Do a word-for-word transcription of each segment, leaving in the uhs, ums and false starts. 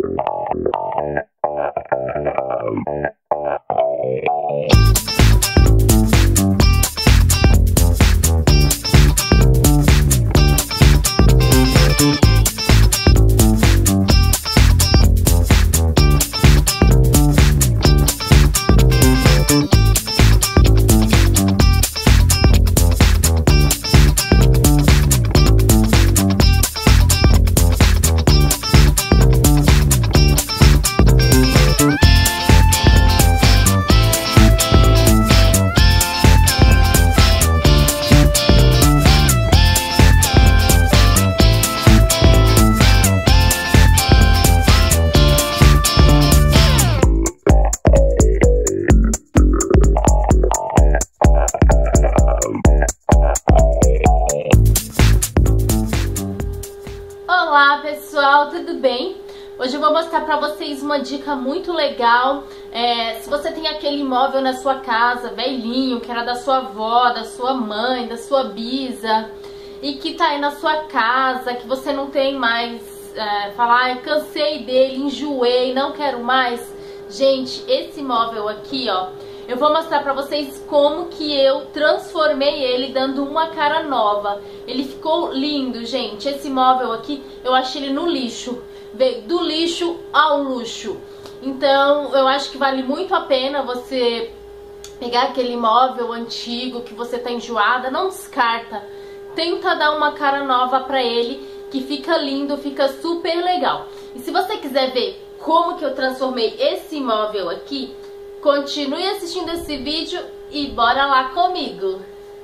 Olá pessoal, tudo bem? Hoje eu vou mostrar pra vocês uma dica muito legal. É, se você tem aquele imóvel na sua casa, velhinho, que era da sua avó, da sua mãe, da sua bisa, e que tá aí na sua casa, que você não tem mais, é, falar, ah, cansei dele, enjoei, não quero mais. Gente, esse imóvel aqui, ó, eu vou mostrar pra vocês como que eu transformei ele dando uma cara nova. Ele ficou lindo, gente. Esse móvel aqui, eu achei ele no lixo. Veio do lixo ao luxo. Então, eu acho que vale muito a pena você pegar aquele móvel antigo que você tá enjoada. Não descarta. Tenta dar uma cara nova pra ele, que fica lindo, fica super legal. E se você quiser ver como que eu transformei esse móvel aqui, continue assistindo esse vídeo e bora lá comigo!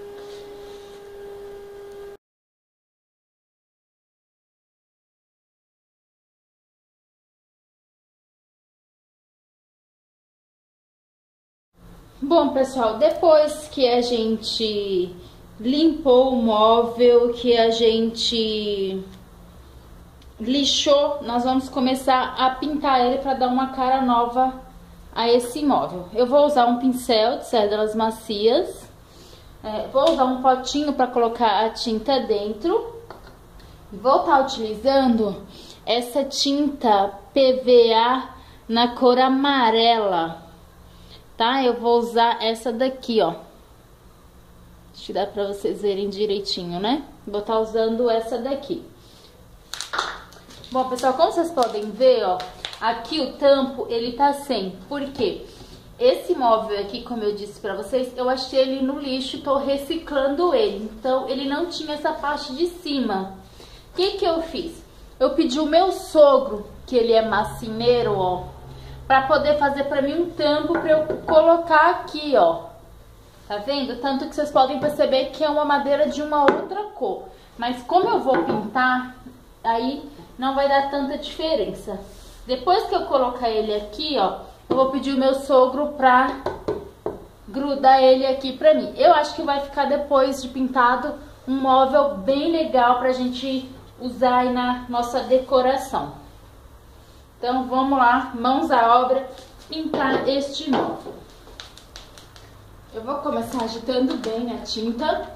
Bom, pessoal, depois que a gente limpou o móvel, que a gente lixou, nós vamos começar a pintar ele para dar uma cara nova a esse imóvel. Eu vou usar um pincel de cerdas macias, é, vou usar um potinho para colocar a tinta dentro. Vou estar utilizando essa tinta P V A na cor amarela, tá? Eu vou usar essa daqui, ó. Deixa eu dar para vocês verem direitinho, né? Vou estar usando essa daqui. Bom, pessoal, como vocês podem ver, ó, aqui o tampo, ele tá sem. Por quê? Esse móvel aqui, como eu disse pra vocês, eu achei ele no lixo, tô reciclando ele. Então, ele não tinha essa parte de cima. O que que eu fiz? Eu pedi o meu sogro, que ele é marceneiro, ó, pra poder fazer pra mim um tampo pra eu colocar aqui, ó. Tá vendo? Tanto que vocês podem perceber que é uma madeira de uma outra cor. Mas como eu vou pintar, aí não vai dar tanta diferença. Depois que eu colocar ele aqui, ó, eu vou pedir o meu sogro pra grudar ele aqui pra mim. Eu acho que vai ficar, depois de pintado, um móvel bem legal pra gente usar aí na nossa decoração. Então vamos lá, mãos à obra, pintar este móvel. Eu vou começar agitando bem a tinta.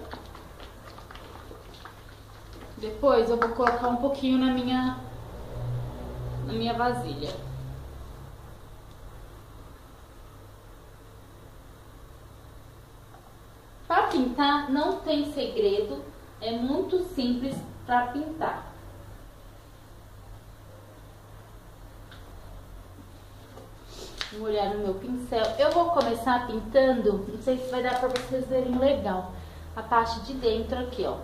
Depois eu vou colocar um pouquinho na minha, na minha vasilha. Para pintar não tem segredo, é muito simples para pintar. Vou olhar no meu pincel. Eu vou começar pintando, não sei se vai dar para vocês verem legal, a parte de dentro aqui, ó.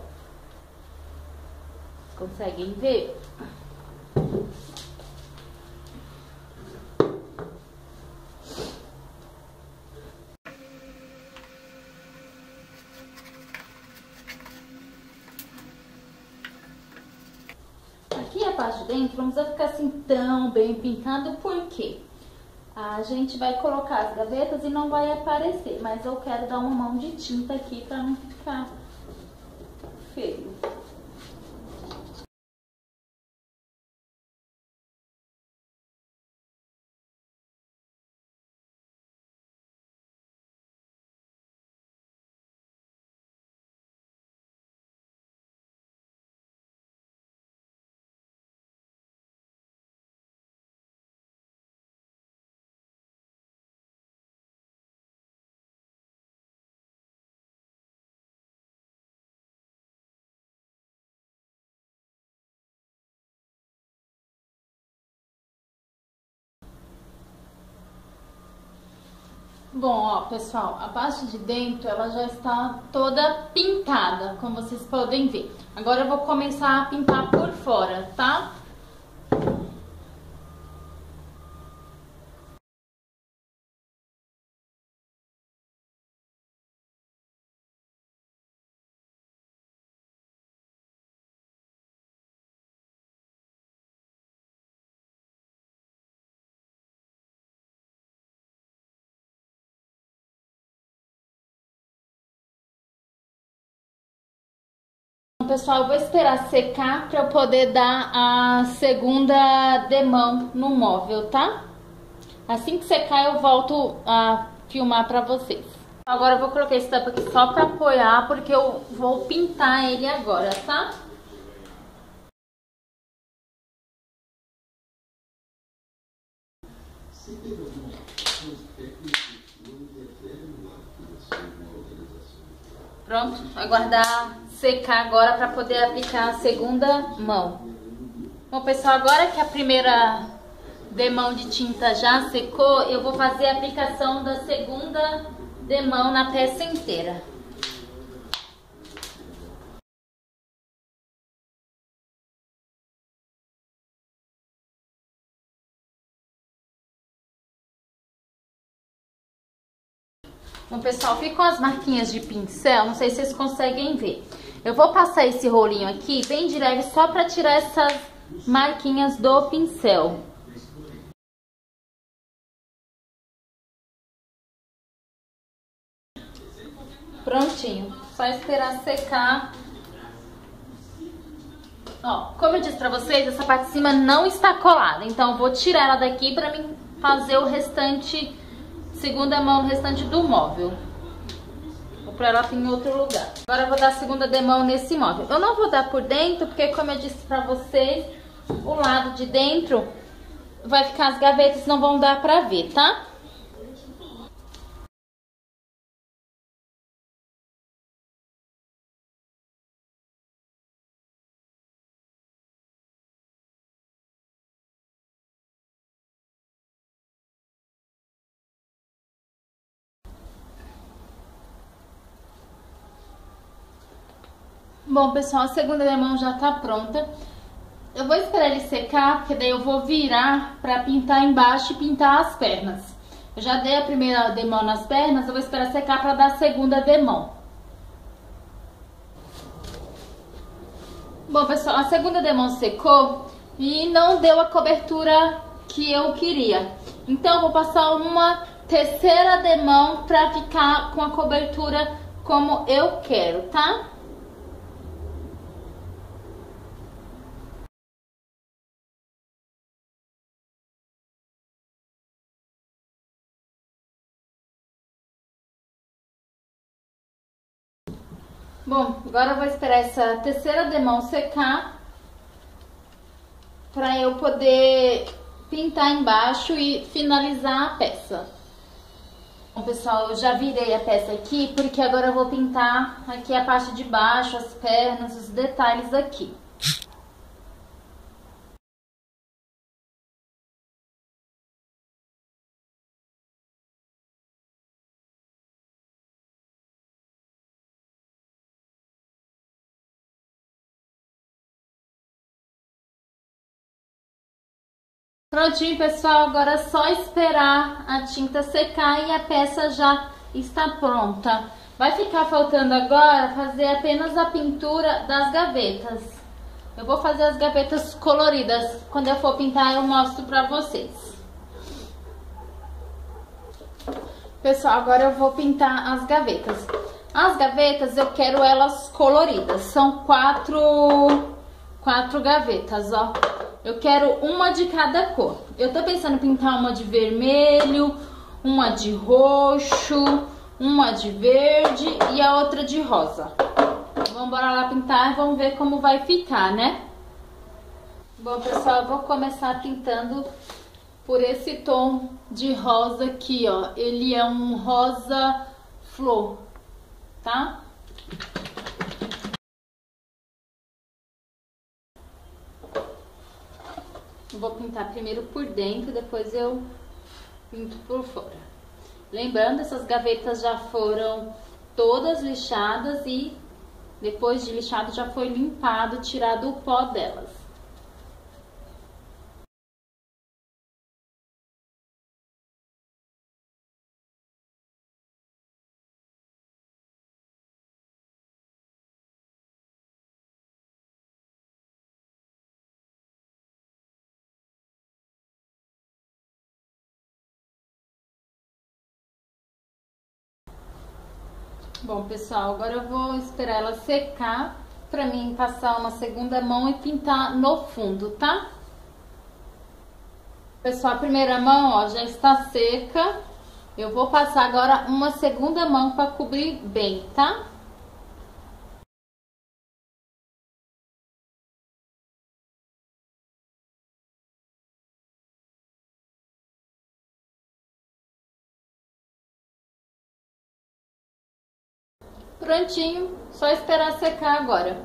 Conseguem ver? Aqui a parte de dentro não precisa ficar assim tão bem pintado, porque a gente vai colocar as gavetas e não vai aparecer, mas eu quero dar uma mão de tinta aqui para não ficar feio. Bom, ó, pessoal, a parte de dentro ela já está toda pintada, como vocês podem ver. Agora eu vou começar a pintar por fora, tá? Pessoal, eu vou esperar secar para eu poder dar a segunda demão no móvel, tá? Assim que secar eu volto a filmar para vocês. Agora eu vou colocar esse tampo aqui só para apoiar, porque eu vou pintar ele agora, tá? Pronto, aguardar secar agora para poder aplicar a segunda mão. Bom, pessoal, agora que a primeira demão de tinta já secou, eu vou fazer a aplicação da segunda demão na peça inteira. Bom, pessoal, ficam as marquinhas de pincel, não sei se vocês conseguem ver. Eu vou passar esse rolinho aqui bem de leve só para tirar essas marquinhas do pincel. Prontinho, só esperar secar. Ó, como eu disse pra vocês, essa parte de cima não está colada, então eu vou tirar ela daqui pra mim fazer o restante, segunda mão, o restante do móvel. Vou pra ela em outro lugar. Agora eu vou dar a segunda demão nesse móvel. Eu não vou dar por dentro, porque como eu disse pra vocês, o lado de dentro vai ficar as gavetas, não vão dar pra ver, tá? Bom, pessoal, a segunda demão já tá pronta. Eu vou esperar ele secar, porque daí eu vou virar pra pintar embaixo e pintar as pernas. Eu já dei a primeira demão nas pernas, eu vou esperar secar pra dar a segunda demão. Bom, pessoal, a segunda demão secou e não deu a cobertura que eu queria. Então, eu vou passar uma terceira demão pra ficar com a cobertura como eu quero, tá? Bom, agora eu vou esperar essa terceira demão secar para eu poder pintar embaixo e finalizar a peça. Bom, pessoal, eu já virei a peça aqui porque agora eu vou pintar aqui a parte de baixo, as pernas, os detalhes aqui. Prontinho, pessoal, agora é só esperar a tinta secar e a peça já está pronta. Vai ficar faltando agora fazer apenas a pintura das gavetas. Eu vou fazer as gavetas coloridas. Quando eu for pintar, eu mostro pra vocês. Pessoal, agora eu vou pintar as gavetas. As gavetas eu quero elas coloridas. São quatro, quatro gavetas, ó. Eu quero uma de cada cor. Eu tô pensando em pintar uma de vermelho, uma de roxo, uma de verde e a outra de rosa. Vamos embora lá pintar e vamos ver como vai ficar, né? Bom, pessoal, eu vou começar pintando por esse tom de rosa aqui, ó. Ele é um rosa flor, tá? Eu vou pintar primeiro por dentro, depois eu pinto por fora. Lembrando, essas gavetas já foram todas lixadas e depois de lixado já foi limpado, tirado o pó delas. Bom, pessoal, agora eu vou esperar ela secar pra mim passar uma segunda mão e pintar no fundo, tá? Pessoal, a primeira mão, ó, já está seca. Eu vou passar agora uma segunda mão pra cobrir bem, tá? Prontinho, só esperar secar agora.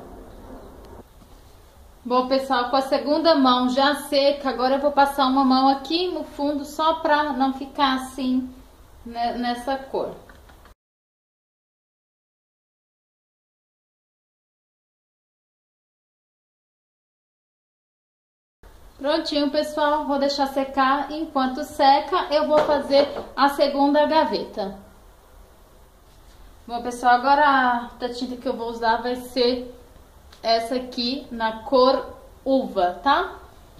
Bom, pessoal, com a segunda mão já seca, agora eu vou passar uma mão aqui no fundo só pra não ficar assim, né, nessa cor. Prontinho, pessoal, vou deixar secar. Enquanto seca, eu vou fazer a segunda gaveta. Bom, pessoal, agora a tinta que eu vou usar vai ser essa aqui na cor uva, tá?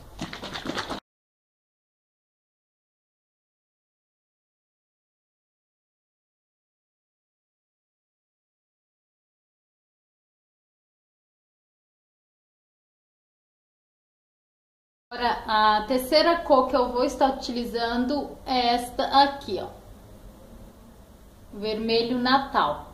Agora, a terceira cor que eu vou estar utilizando é esta aqui, ó. Vermelho Natal.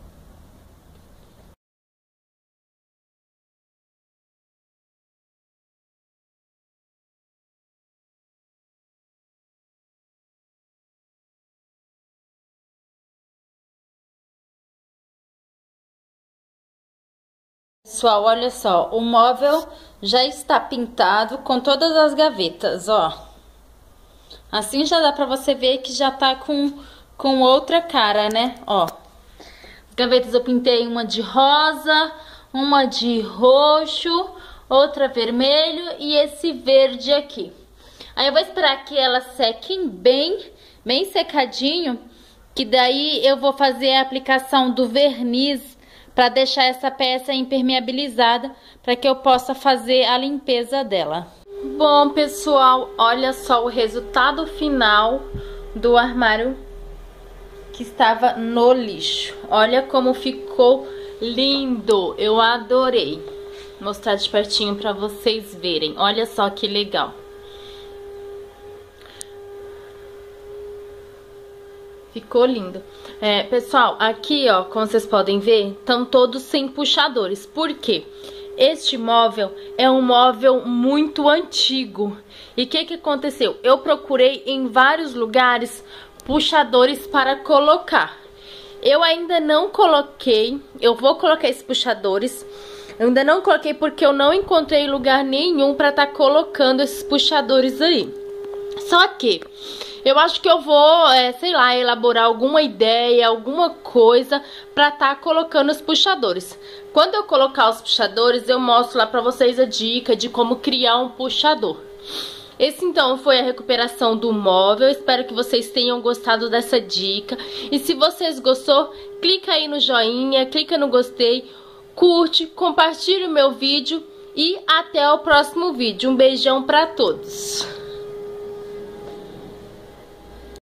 Pessoal, olha só, o móvel já está pintado com todas as gavetas, ó. Assim já dá pra você ver que já tá com, com outra cara, né? Ó, as gavetas eu pintei uma de rosa, uma de roxo, outra vermelho e esse verde aqui. Aí eu vou esperar que elas sequem bem, bem secadinho, que daí eu vou fazer a aplicação do verniz para deixar essa peça impermeabilizada, para que eu possa fazer a limpeza dela. Bom, pessoal, olha só o resultado final do armário que estava no lixo. Olha como ficou lindo, eu adorei. Vou mostrar de pertinho para vocês verem. Olha só que legal. Ficou lindo. É, pessoal, aqui, ó, como vocês podem ver, estão todos sem puxadores. Por quê? Este móvel é um móvel muito antigo. E o que que aconteceu? Eu procurei em vários lugares puxadores para colocar. Eu ainda não coloquei, eu vou colocar esses puxadores. Eu ainda não coloquei porque eu não encontrei lugar nenhum para estar tá colocando esses puxadores aí. Só que eu acho que eu vou, é, sei lá, elaborar alguma ideia, alguma coisa pra tá colocando os puxadores. Quando eu colocar os puxadores, eu mostro lá pra vocês a dica de como criar um puxador. Esse então foi a recuperação do móvel. Espero que vocês tenham gostado dessa dica. E se vocês gostou, clica aí no joinha, clica no gostei, curte, compartilhe o meu vídeo e até o próximo vídeo. Um beijão pra todos!